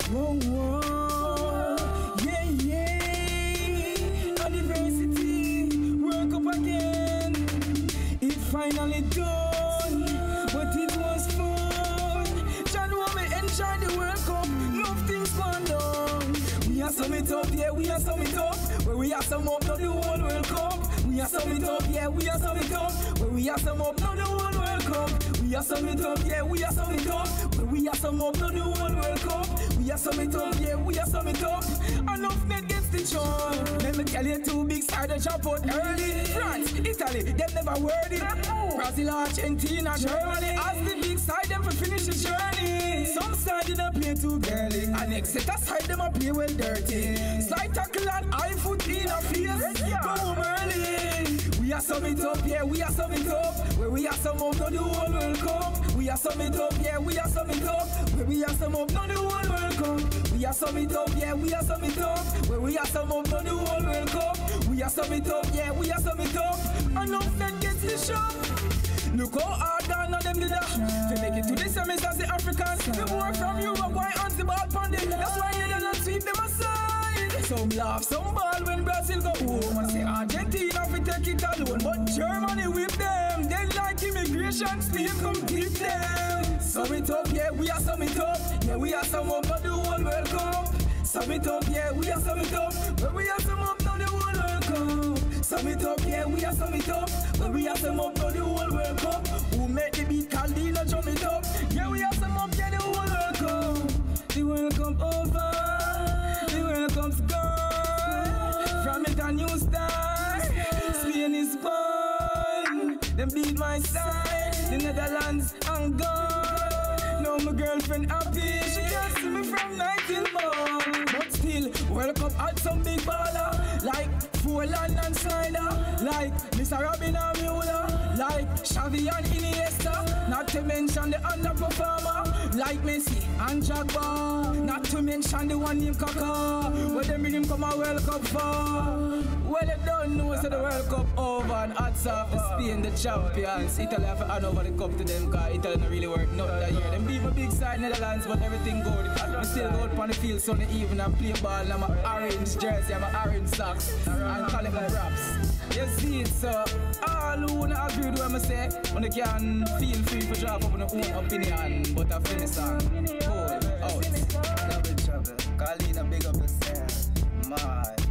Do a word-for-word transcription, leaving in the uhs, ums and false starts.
Whoa, whoa, yeah, yeah. Adversity, work up again. It finally done, but it was fun. John want me enjoy the World Cup. Love things gone down. We are sum it up, yeah, we are sum it up. Where we are sum up, not the whole World Cup. We are sum it up, yeah, we are sum it up. Where we are sum up, not the whole World Cup. We are sum it up, yeah, we are sum it up. Where we are sum up, not the whole World Cup. We are sum it up, yeah, we are sum it up. Enough net gets the charm. Let me tell you, two big sides of jump out early. France, Italy, them never worthy. Brazil, Argentina, Germany. As the big side, them for finish the journey. Some side didn't play too girly, and Exeter side them a play well dirty. Slide tackle and high foot in a face. Go home early. We are sum it up, yeah, we are sum it up. Where we are sum up, not the whole World Cup. We are sum it up, yeah, we are sum it up. Where we are sum up, not the whole World Cup. We are sum it up, yeah, we are sum it up. Where we are sum up, not the whole World Cup. We are sum it up, yeah, we are sum it up. Enough that gets the show. Look how hard down on them did that. To make it to the semis as the Africans. The boy from Europe, why answer ball pandit. That's why Netherlands sweep them aside. Some laugh, some ball when Brazil go home. I say Argentina we take it alone, but Germany whip them. They like immigration, still come keep them. Sum it up, yeah, we are sum it up. Yeah, we are sum up, not the whole World Cup. Sum it up, yeah, we are sum it up. But we are sum up, not the whole World Cup. Sum it up, yeah, we are sum it up. But we are sum up, not the whole World Cup. Who make the beat Caldina drum it up? Yeah, we are sum up, yeah, the whole World Cup. The World Cup over, the World Cup's gone. From it a new start, Spain is born. Them beat my side, the Netherlands and gone. Now my girlfriend happy, she can't see me from night till morn. But still, World Cup had some big baller, like Forlan and Snyder, like Mister Robin and Mueller, like Xavi and Iniesta. Not to mention the underperformer, like Messi and Jagba. Not to mention the one named Kaka, where them bring him come a World Cup for. Well, you don't know, so the World Cup over and odds off to Spain, the champions. Italy have to hand over the cup to them, cause Italy don't really work not that year. Them beat my big side Netherlands, but everything good. We still go out on the field Sunday evening and play ball. And I'm a orange jersey, I'm a orange socks, and collect my raps. You see it, so all who not agree with what I say, when they can feel free to drop up on their own opinion. But I feel the song, hold out. Double trouble, Carlina, big up yourself, man.